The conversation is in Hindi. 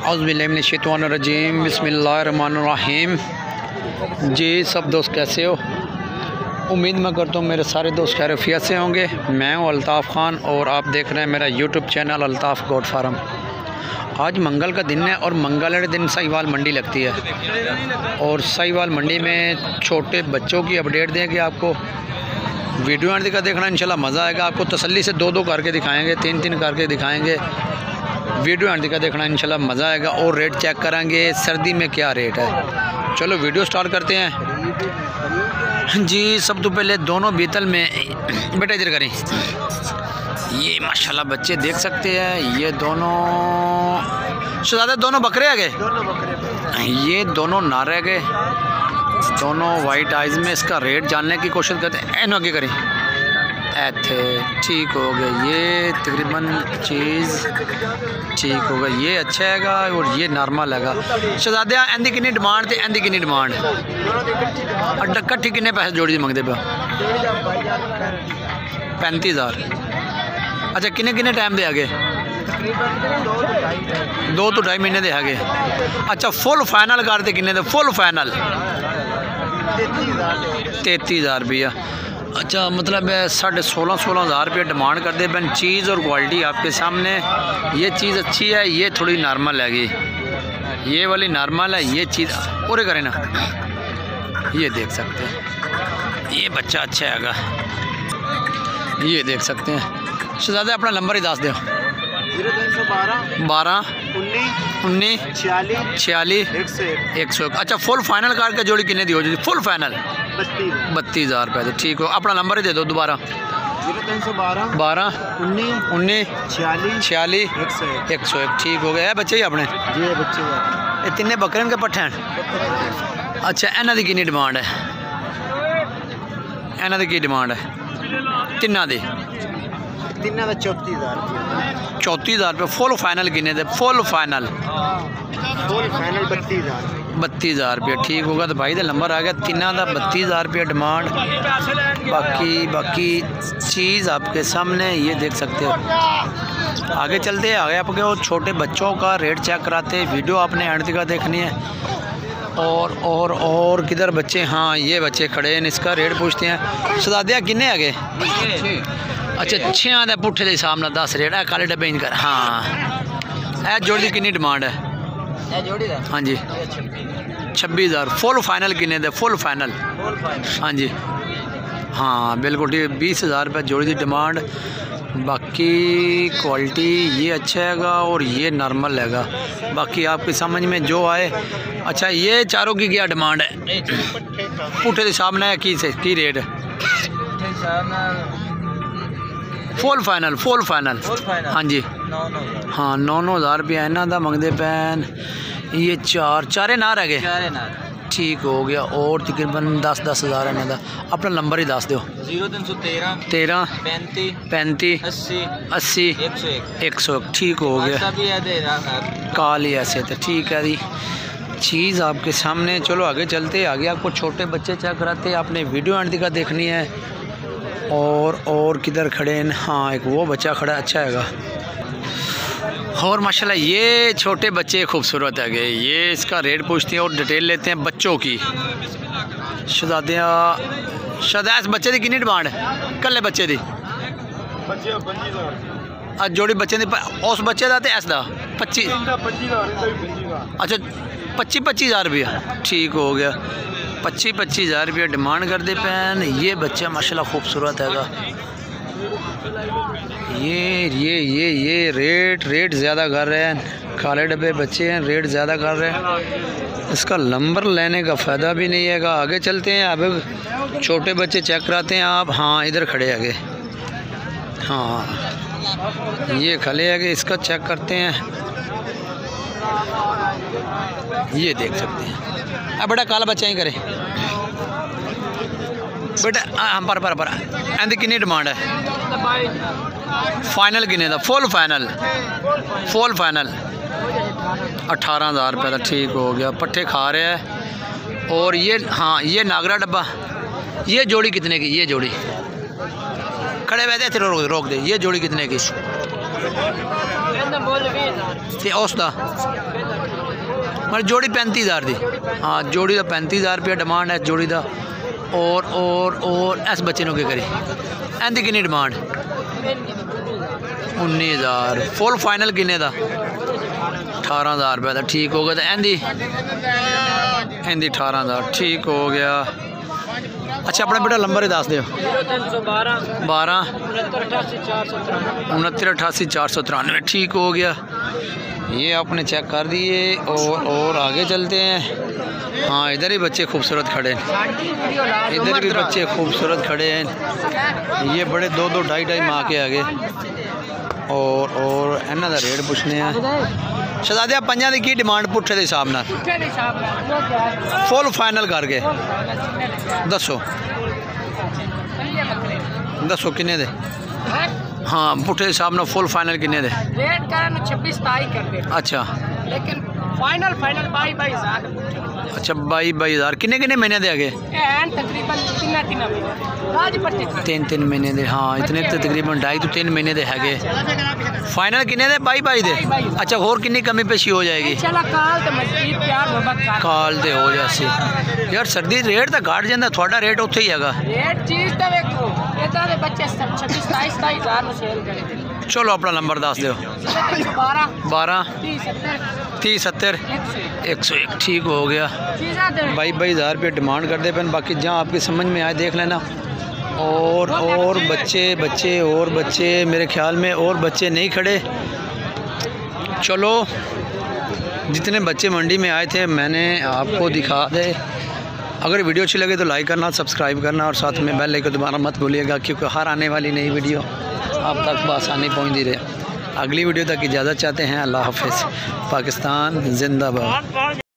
औज़ुबिल्लाहिमिनश्शैतानिर्रजीम बिस्मिल्लाहिर्रहमानिर्रहीम। जी सब दोस्त कैसे हो? उम्मीद मैं करता हूँ मेरे सारे दोस्त खैरियत से होंगे। मैं हूँ अल्ताफ़ ख़ान और आप देख रहे हैं मेरा YouTube channel Altaf goat farm. आज मंगल का दिन है और मंगल वाले दिन साहिवाल मंडी लगती है और साहिवाल मंडी में छोटे बच्चों की अपडेट देंगे आपको। वीडियो अंत का देखना इंशाल्लाह मज़ा आएगा। आपको तसल्ली से दो करके दिखाएंगे, तीन करके दिखाएंगे। वीडियो अंत का देखना इंशाल्लाह मज़ा आएगा और रेट चेक करेंगे सर्दी में क्या रेट है। चलो वीडियो स्टार्ट करते हैं। जी सब तो पहले दोनों बीतल में बेटा इधर करें। ये माशाल्लाह बच्चे देख सकते हैं, ये दोनों शहज़ादे दोनों बकरे आ गए, ये दोनों ना रह गए, दोनों वाइट आइज़ में। इसका रेट जानने की कोशिश करते हैं। एन आगे करें ऐथे ठीक हो गए, ये तकरीबन चीज़ ठीक होगा, ये अच्छा हैगा और ये नॉर्मल हैगा। शहज़ादे एंदी कितनी डिमांड थे, एंदी कितनी डिमांड कट्ठी कितने पैसे जोड़ी मंगते पे? 35,000। अच्छा किन्ने टाइम दे आगे? 2 तो 2.5 महीने दे आगे। अच्छा फुल फाइनल करते किन्ने दे? फुल फाइनल 33,000 रुपया। अच्छा मतलब 16,500 रुपये डिमांड करते हैं। चीज़ और क्वालिटी आपके सामने, ये चीज़ अच्छी है, ये थोड़ी नॉर्मल हैगी, ये वाली नॉर्मल है, ये चीज़ पूरे करें ना। ये देख सकते हैं, ये बच्चा अच्छा हैगा, ये देख सकते हैं। शहज़ादे अपना नंबर ही दस दो। 12 19 46 101। अच्छा फुल फाइनल कार के जोड़ी कितने दी हो? फुल फाइनल 32,000 रुपये। ठीक हो, अपना नंबर ही दे दो दोबारा। 12 19 46 101। ठीक हो गया है बच्चे ही अपने जी, बच्चे ये तिन्ने बकरे के पट्ठे हैं। अच्छा इन्हों की कितनी डिमांड है? इन्हों की डिमांड है तिन्ना दी? 34,000 रुपये। फुल फाइनल किन्ने दे? फुल फाइनल 32,000 रुपये। ठीक होगा तो भाई का नंबर आ गया। तिना का 32,000 रुपये डिमांड। बाकी चीज़ आपके सामने ये देख सकते हो। आगे चलते हैं, आगे आपके वो छोटे बच्चों का रेट चेक कराते हैं। वीडियो आपने एंड तक देखनी है। और किधर बच्चे? हाँ ये बच्चे खड़े हैं, इसका रेट पूछते हैं। शहज़ादिया किन्ने आगे? अच्छा 6 के पुट्ठे के हिसाब ਨਾਲ 10 रेट है। काले डब्बे इनकर। हाँ ए जोड़ी की कितनी डिमांड है? हाँ जी 26,000। फुल फाइनल किन्ने दे? फुल फाइनल हाँ जी हाँ बिल्कुल ठीक। 20,000 रुपये जोड़ी की डिमांड। बाकी क्वालिटी ये अच्छा हैगा और ये नॉर्मल हैगा। बाकी आपकी समझ में जो आए। अच्छा ये चारों की क्या डिमांड है? पुट्ठे के सामने की रेट? फुल फाइनल हाँ जी हाँ 9,000 रुपया इन्हों का मंगते पैन। ये चारे ना रह गए। ठीक हो गया। और तकरीबन 10,000 इन्हों का। अपना नंबर ही दस दो। 13 35 80 101। ठीक हो गया। कॉल ही ऐसे थे। ठीक है जी चीज़ आपके सामने। चलो आगे चलते, आगे आपको छोटे बच्चे चेक कराते। आपने वीडियो एंड तक देखनी है। और किधर खड़े हैं? हाँ एक वो बच्चा खड़ा अच्छा हैगा। और माशाल्लाह ये छोटे बच्चे खूबसूरत है गए। ये इसका रेट पूछते हैं और डिटेल लेते हैं बच्चों की। शहज़ादिया इस बच्चे की कितनी डिमांड है? कल्ले बच्चे की जोड़ी बच्चे की उस बच्चे का तो इसका 25। अच्छा 25,000 रुपया। ठीक हो गया। 25,000 रुपया डिमांड करते पैन। ये बच्चा माशाल्लाह खूबसूरत हैगा। ये रेट ज़्यादा कर रहे हैं। काले डब्बे बच्चे हैं, रेट ज़्यादा कर रहे हैं। इसका नंबर लेने का फ़ायदा भी नहीं हैगा। आगे चलते हैं, अब छोटे बच्चे चेक कराते हैं आप। हाँ इधर खड़े आगे। हाँ ये खड़े आगे, इसका चेक करते हैं। ये देख सकते हैं। अब बेटा काला बच्चा ही करे बेटा। हाँ पर एंदी कितनी डिमांड है? फाइनल किन्ने दा? फुल फाइनल 18,000 रुपये का। ठीक हो गया। पट्ठे खा रहे हैं। और ये हाँ ये नागरा डब्बा, ये जोड़ी कितने की? ये जोड़ी खड़े वैसे रोक दे। ये जोड़ी कितने की? ते उसका मतलब जोड़ी 35,000 दी। हाँ जोड़ी का 35,000 रुपया डिमांड है जोड़ी का। और इस बच्चे को क्या करी इनकी कितनी डिमांड 19,000 फुल फाइनल किन्ने का 18,000 रुपये का। ठीक हो गया तो इनकी 18,000 ठीक हो गया। अच्छा अपना बेटा नंबर ही दस दो 12 69 88 493 ठीक हो गया। ये आपने चेक कर दिए और आगे चलते हैं। हाँ इधर ही बच्चे खूबसूरत खड़े हैं, इधर भी बच्चे खूबसूरत खड़े हैं। ये बड़े 2-2 2.5 माह के आगे और इन्हों का रेट पूछने हैं। शहजादिया पंजा की की डिमांड पुट्ठे के हिसाब न फुल फाइनल करके दसो किन्ने दे। हाँ पुट्ठे हिसाब न फुल फाइनल किन्ने दे रेट करन 26-27 कर दे। अच्छा लेकिन फाइनल 22,000। अच्छा 22,000 किन्ने महीने दे आगे तकरीबन 3 महीने दे। हाँ इतने तो तकरीबन 2.5 to 3 महीने दे है। फाइनल किन्ने दे 22 दे। अच्छा होर कितनी कमी पेशी हो जाएगी काल दे हो जासी यार सर्दी रेट तो घट जाता थोड़ा रेट उत्थे ही है। चलो अपना नंबर दस दो 12 30 70 101 ठीक हो गया। 22,000 रुपये डिमांड करते पे। बाकी जहाँ आपकी समझ में आए देख लेना। और बच्चे मेरे ख्याल में और बच्चे नहीं खड़े। चलो जितने बच्चे मंडी में आए थे मैंने आपको दिखा दे। अगर वीडियो अच्छी लगे तो लाइक करना सब्सक्राइब करना और साथ में बेल आइकन दोबारा मत भूलिएगा क्योंकि हर आने वाली नई वीडियो आप तक बआसानी पहुँचती रहे। अगली वीडियो तक इजाज़त चाहते हैं। अल्लाह हाफ़िज़। पाकिस्तान जिंदाबाद।